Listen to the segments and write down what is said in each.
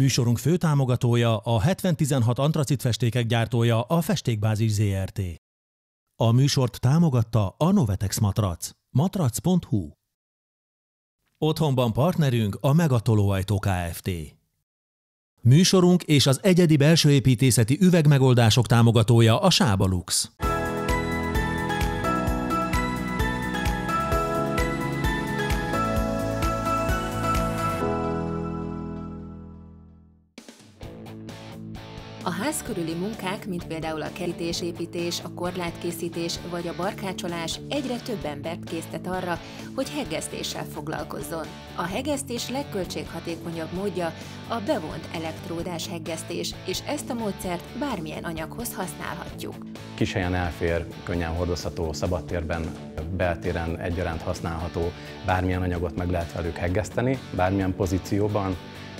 Műsorunk főtámogatója a 7016 antracitfestékek gyártója a Festékbázis Zrt. A műsort támogatta a Novetex Matrac. matrac.hu. Otthonban partnerünk a Megatolóajtó Kft. Műsorunk és az egyedi belsőépítészeti üvegmegoldások támogatója a Sábalux. A ház körüli munkák, mint például a kerítésépítés, a korlátkészítés vagy a barkácsolás egyre több embert késztet arra, hogy hegesztéssel foglalkozzon. A hegesztés legköltséghatékonyabb módja a bevont elektródás hegesztés, és ezt a módszert bármilyen anyaghoz használhatjuk. Kis helyen elfér, könnyen hordozható, szabadtérben, beltéren egyaránt használható, bármilyen anyagot meg lehet velük hegeszteni, bármilyen pozícióban,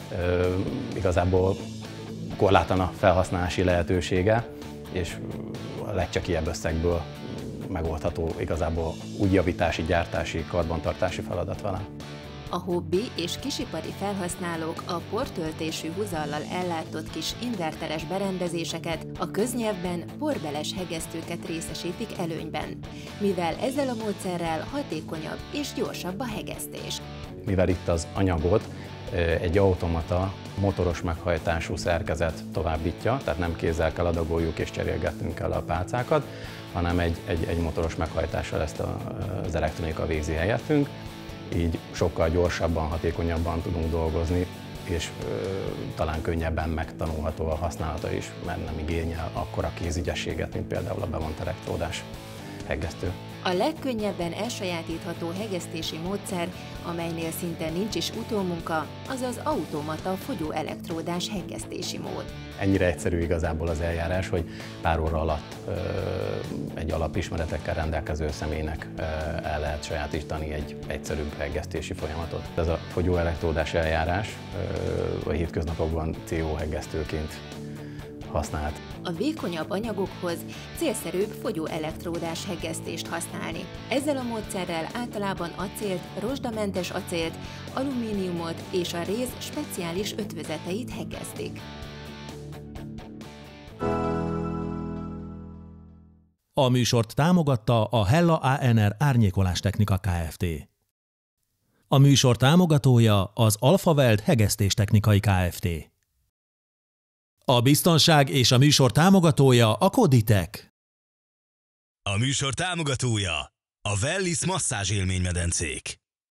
igazából korlátlan a felhasználási lehetősége, és a legcsekélyebb összegből megoldható igazából úgy javítási, gyártási, karbantartási feladat vele. A hobbi és kisipari felhasználók a portöltésű húzallal ellátott kis inverteres berendezéseket, a köznyelvben porbeles hegesztőket részesítik előnyben, mivel ezzel a módszerrel hatékonyabb és gyorsabb a hegesztés. Mivel itt az anyagot egy automata motoros meghajtású szerkezet továbbítja, tehát nem kézzel kell adagoljuk és cserélgetnünk el a pálcákat, hanem egy motoros meghajtással ezt az elektronika végzi helyettünk, így sokkal gyorsabban, hatékonyabban tudunk dolgozni, és talán könnyebben megtanulható a használata is, mert nem igényel akkora kézügyességet, mint például a bevont elektródás hegesztő. A legkönnyebben elsajátítható hegesztési módszer, amelynél szinte nincs is utómunka, az az automata fogyóelektródás hegesztési mód. Ennyire egyszerű igazából az eljárás, hogy pár óra alatt egy alapismeretekkel rendelkező személynek el lehet sajátítani egy egyszerűbb hegesztési folyamatot. Ez a fogyóelektródás eljárás a hétköznapokban CO hegesztőként használt. A vékonyabb anyagokhoz célszerűbb fogyóelektródás hegesztést használni. Ezzel a módszerrel általában acélt, rozsdamentes acélt, alumíniumot és a réz speciális ötvözeteit hegesztik. A műsort támogatta a Hella ANR Árnyékolástechnika Kft. A műsor támogatója az Alfaveld Hegesztéstechnikai Kft. A biztonság és a műsor támogatója a Koditek. A műsor támogatója a Wellis masszázs élménymedencék.